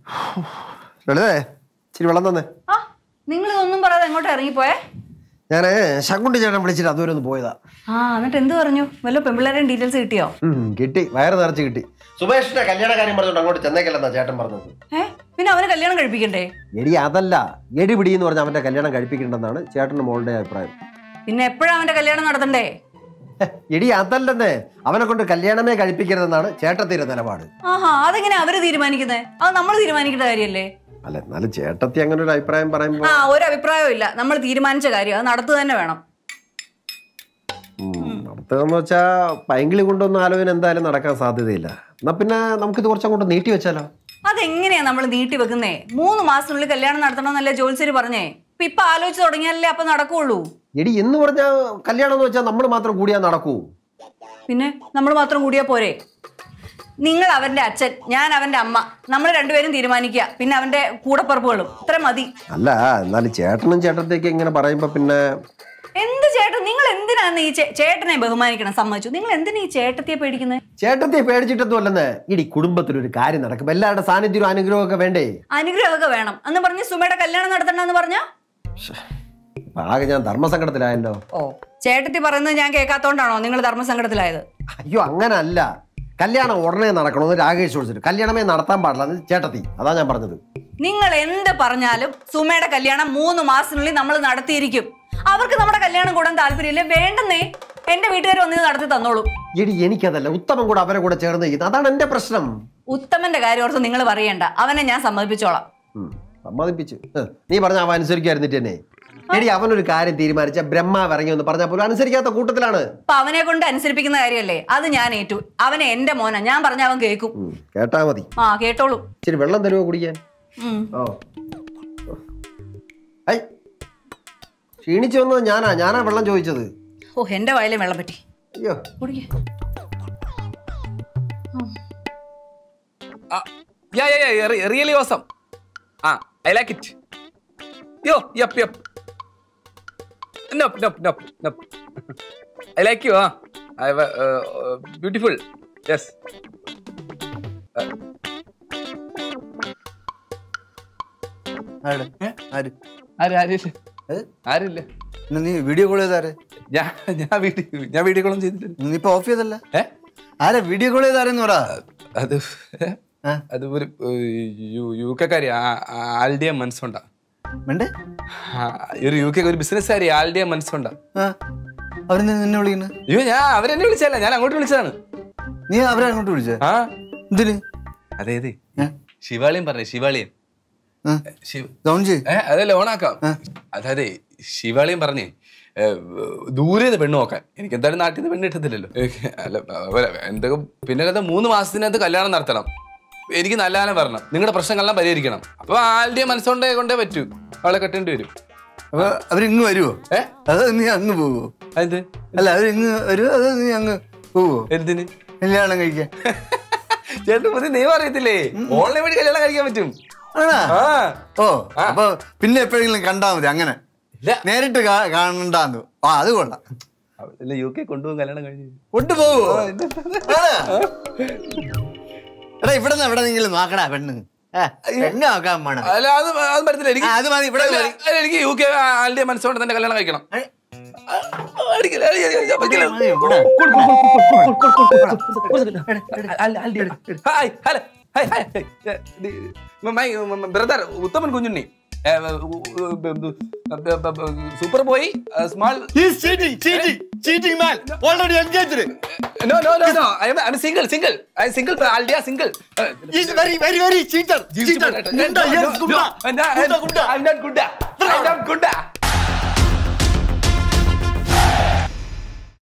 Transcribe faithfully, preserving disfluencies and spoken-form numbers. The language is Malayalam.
ലളിതേ ഇച്ചിരി വെള്ളം തന്നെ. ആ നിങ്ങൾ ഇതൊന്നും പറയാതെ എങ്ങോട്ട് ഇറങ്ങിപ്പോയേ? ഞാൻ ശങ്കുണ്ടി ചേട്ടൻ വിളിച്ചിട്ട് അതുവരെ ഒന്ന് പോയതാ. ആ എന്നിട്ട് എന്ത് പറഞ്ഞു? വല്ല പെമ്പിള്ളേരെയും ഡീറ്റെയിൽസ് കിട്ടിയോ? കിട്ടി, വയറ് നിറച്ച് കിട്ടി. സുമേഷിന്റെ കല്യാണ കാര്യം പറഞ്ഞോണ്ട് അങ്ങോട്ട് ചെന്നൈക്കല്ലെന്നാ ചേട്ടൻ പറഞ്ഞത്. ഏ പിന്നെ അവന് കല്യാണം കഴിപ്പിക്കണ്ടേ? എടി അതല്ല, എടി പിടി എന്ന് പറഞ്ഞാൽ അവന്റെ കല്യാണം കഴിപ്പിക്കണ്ടെന്നാണ് ചേട്ടന്റെ മോളുടെ അഭിപ്രായം. പിന്നെ എപ്പോഴാ അവന്റെ കല്യാണം നടത്തണ്ടേ? എടി അതല്ലെന്നേ, അവനെ കൊണ്ട് കല്യാണമേ കഴിപ്പിക്കരുതെന്നാണ് ചേട്ടത്തിന്റെ നിലപാട്. ആഹാ അതെങ്ങനെ അവര് തീരുമാനിക്കുന്നേ? അത് നമ്മൾ തീരുമാനിക്കേണ്ട കാര്യല്ലേ? അല്ല എന്നാലും ചേട്ടത്തി അങ്ങനെ ഒരു അഭിപ്രായം പറയുമ്പോ ആ ഒരു അഭിപ്രായവും ഇല്ല. നമ്മൾ തീരുമാനിച്ച കാര്യം അത് നടത്തുക തന്നെ വേണം. നടത്തുകയെന്ന് വെച്ചാ പൈങ്കിളി കൊണ്ടൊന്നും ആലോചന എന്തായാലും നടക്കാൻ സാധ്യതയില്ല. എന്നാ പിന്നെ നമുക്കിത് കുറച്ചങ്ങോട്ട് നീട്ടി വെച്ചാലോ? അതെങ്ങനെയാ നമ്മൾ നീട്ടി വെക്കുന്നേ? മൂന്ന് മാസത്തിനുള്ളിൽ കല്യാണം നടത്തണമെന്നല്ലേ ജോത്സ്യര് പറഞ്ഞേ. ഇപ്പൊ ഇപ്പൊ ആലോചിച്ച് തുടങ്ങിയാലല്ലേ അപ്പൊ നടക്കുള്ളൂ. എടി എന്ന് പറഞ്ഞാ കല്യാണം എന്ന് വെച്ചാൽ നമ്മൾ മാത്രം കൂടിയാ നടക്കൂ? പിന്നെ നമ്മൾ മാത്രം കൂടിയാ പോരെ? നിങ്ങൾ അവന്റെ അച്ഛൻ, ഞാൻ അവന്റെ അമ്മ, നമ്മൾ രണ്ടുപേരും തീരുമാനിക്കുക. പിന്നെ അവന്റെ കൂടപ്പറപ്പുകളും ഇത്ര മതി. അല്ല എന്നാലും ചേട്ടനും ചേട്ടത്തേക്ക് ഇങ്ങനെ പറയുമ്പോ പിന്നെ എന്ത് ചേട്ടൻ? നിങ്ങൾ എന്തിനാണ് ഈ ചേട്ടനെ ബഹുമാനിക്കണം? സമ്മതിച്ചു. നിങ്ങൾ എന്തിനാ ഈ ചേട്ടത്തിയെ പേടിക്കുന്നത്? ചേട്ടത്തിയെ പേടിച്ചിട്ടൊന്നും അല്ലെന്ന്. ഇടി കുടുംബത്തിലൊരു കാര്യം നടക്കും, എല്ലാവരുടെ സാന്നിധ്യവും അനുഗ്രഹവും ഒക്കെ വേണ്ടേ? അനുഗ്രഹമൊക്കെ വേണം എന്ന് പറഞ്ഞ് സുമയുടെ കല്യാണം നടത്തണ്ടെന്ന് പറഞ്ഞാ ആകെ ഞാൻ ധർമ്മസങ്കടത്തിലായല്ലോ. ഓ ചേട്ടത്തി പറയുന്നത് ഞാൻ കേൾക്കാത്തോണ്ടാണോ നിങ്ങൾ ധർമ്മസങ്കടത്തിലായത്? അയ്യോ അങ്ങനല്ല, കല്യാണം ഉടനെ നടക്കണമെന്ന് രാകേഷ് ചോദിച്ചിട്ട് കല്യാണമേ നടത്താൻ പാടില്ല ചേട്ടത്തി, അതാ ഞാൻ പറഞ്ഞത്. നിങ്ങൾ എന്ത് പറഞ്ഞാലും സുമയുടെ കല്യാണം മൂന്ന് മാസത്തിനുള്ളിൽ നമ്മൾ നടത്തിയിരിക്കും. അവർക്ക് നമ്മുടെ കല്യാണം കൂടാൻ താല്പര്യമില്ലേ? വേണ്ടെന്നേ, എന്റെ വീട്ടുകാർ വന്നത് നടത്തി തന്നോളൂ. എടി എനിക്കതല്ല, ഉത്തമൻ കൂടെ അവരെ കൂടെ ചേർന്ന് ചെയ്യുന്നത്, അതാണ് എന്റെ പ്രശ്നം. ഉത്തമന്റെ കാര്യം ഓർത്ത് നിങ്ങൾ പറയണ്ട, അവനെ ഞാൻ സമ്മതിപ്പിച്ചോളാം. സമ്മതിപ്പിച്ചു നീ പറഞ്ഞ അവൻ അനുസരിക്കായിരുന്നിട്ട് തന്നെ. എടി അവനൊരു കാര്യം തീരുമാനിച്ച ബ്രഹ്മാവ് ഇറങ്ങി എന്ന് പറഞ്ഞാൽ പോലും അനുസരിക്കാത്ത കൂട്ടത്തിലാണ്. അപ്പൊ അവനെ കൊണ്ട് അനുസരിപ്പിക്കുന്ന കാര്യമല്ലേ, അത് ഞാൻ ഏറ്റു. അവനെ എന്റെ മോനാ, ഞാൻ പറഞ്ഞ അവൻ കേൾക്കും. കേട്ടാ മതി. ആ കേട്ടോളൂ. ഇച്ചിരി വെള്ളം തരുമോ കുടിക്കാൻ? ഓ ഐ ക്ഷീണിച്ചു വന്നത് ഞാനാ ഞാനാ വെള്ളം ചോദിച്ചത്. ഓ എന്റെ വയലെ വെള്ളം പറ്റി. അയ്യോ കുടിക്കേ. Yeah, yeah, yeah, really awesome. Ah, I like it. Yo, yup, yup. Nope, nope, nope, nope. I like you, huh? I have a uh, uh, beautiful. Yes. Uh. ആര് ആര് ആര് ആരില്ല ആരില്ല. നീ വീഡിയോ കോൾ ചെയ്താരെ? ഞാൻ ഞാൻ വീഡിയോ ഞാൻ വീഡിയോ കോളും ചെയ്തിട്ടില്ല. നീ ഇപ്പൊ ഓഫ് ചെയ്തല്ല? ഏ ആരെ വീഡിയോ കോൾ ചെയ്താരെന്ന് പറ. അത് അത് ഒരു യു കെക്കാരി ആൽഡിയ മനസ്സുണ്ടാ. ഒരു യു കെ ഒരു ബിസിനസ്സുകാരി ആൽഡിയ മനസ്സുണ്ടാ. അവര് നിന്നെ വിളിക്കുന്നത്? അയ്യോ ഞാൻ അവരെന്നെ വിളിച്ചല്ല, ഞാൻ അങ്ങോട്ട് വിളിച്ചതാണ്. നീ അവരെ അങ്ങോട്ട് വിളിച്ച? ആ എന്തിന്? അതേത് ശിവാളിയും പറഞ്ഞേ, ശിവാളിയും അതല്ല ഓണാക്കാം. അതായത് ശിവാളിയും പറഞ്ഞേ ദൂരെ പെണ്ണ് നോക്കാൻ. എനിക്ക് എന്തായാലും നാട്ടിൽ നിന്ന് പെണ്ണ് കിട്ടത്തില്ലല്ലോ. അല്ല എന്തൊക്കെ പിന്നെ കഥ മൂന്ന് മാസത്തിനകത്ത് കല്യാണം നടത്തണം, എനിക്ക് നല്ല കാലം വരണം, നിങ്ങളുടെ പ്രശ്നങ്ങളെല്ലാം പരിഹരിക്കണം. അപ്പൊ ആളുടെ മനസ്സുകൊണ്ടേ കൊണ്ടേ പറ്റൂ, അവളെ കെട്ടേണ്ടി വരും. അപ്പൊ അവരിങ്ങ് വരുവോ? ഏ അത് നീ അങ്ങ് പോവോ? അത് അല്ല അവരിങ്ങ് വരുവോ അതോ നീ അങ്ങ് പോവോ? എന്തിന് കല്യാണം കഴിക്കാൻ? ചേട്ടൻ പുതിയ നിയമം അറിയത്തില്ലേ, ഓൺലൈൻ വഴി കല്യാണം കഴിക്കാൻ പറ്റും. ഓ അപ്പൊ പിന്നെ എപ്പോഴെങ്കിലും കണ്ടാ മതി, അങ്ങനെ നേരിട്ട് കാണണ്ടാന്ന്. ആ അത് കൊള്ളാം. യു കെ കൊണ്ടുപോകും, കല്യാണം കഴിഞ്ഞ് കൊണ്ടുപോവോ? എടാ ഇവിടെ നിന്ന് എവിടെയെങ്കിലും നോക്കടാ പെണ്ണ്, പെണ്ണ് നോക്കാൻ വേണം. അല്ല അത് അത് പറ്റത്തില്ല എനിക്ക്. അത് മതി, ഇവിടെ എനിക്ക് യു കെ ആളുടെ മനസ്സുകൊണ്ട് തന്നെ കല്യാണം കഴിക്കണം. Brother Uthaman Kunjunni, super boy, small. He's cheating, cheating, cheating man. Already engaged. No, no, no, no. I am, I'm single, single. I'm single. Aldia single. He's very, very, very cheater. Cheater. Gunda, yes, Gunda. I'm not Gunda. I'm not Gunda.